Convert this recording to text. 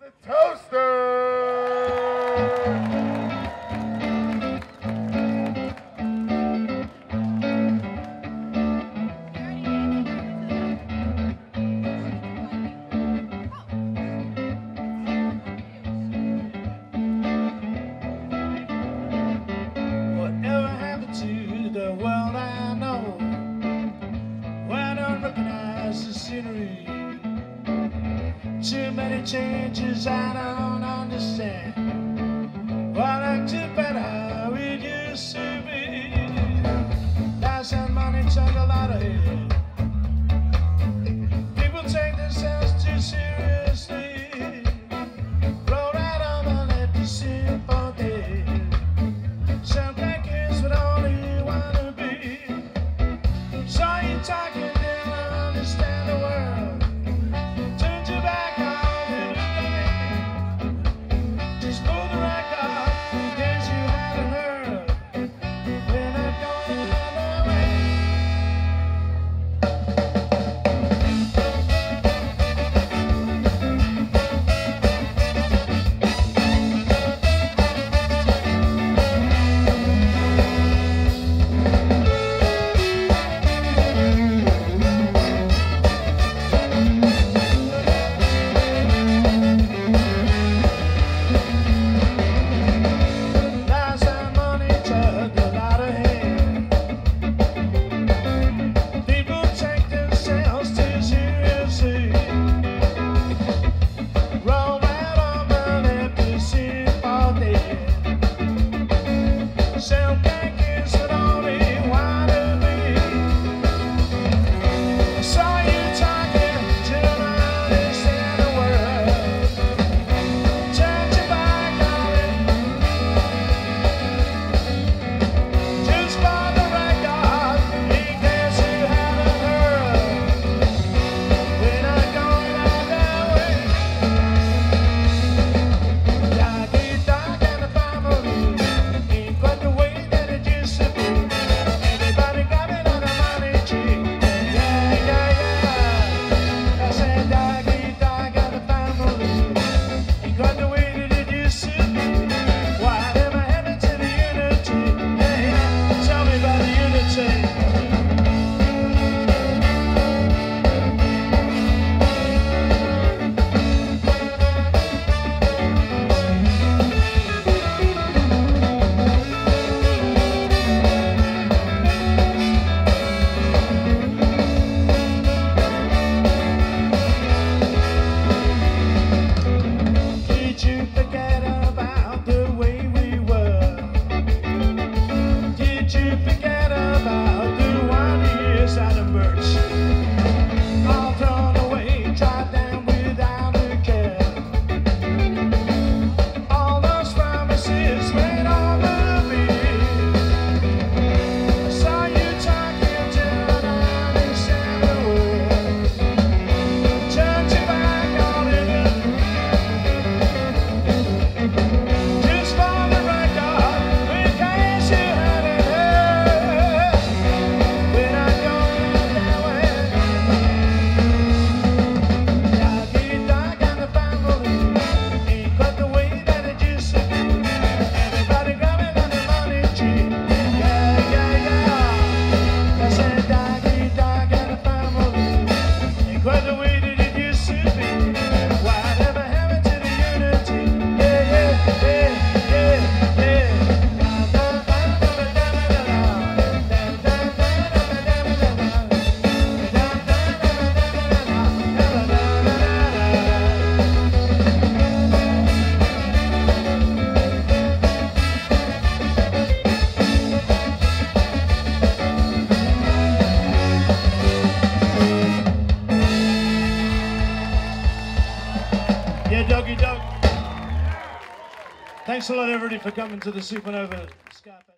Too many changes I don't understand. Well, like too bad how it used to be. Lies and money took a lot of it. People take themselves too seriously. Roll right on and let the simple day. Some kids would only wanna be. Saw you talking, didn't understand the world. Thanks a lot, everybody, for coming to the Supernova Ska.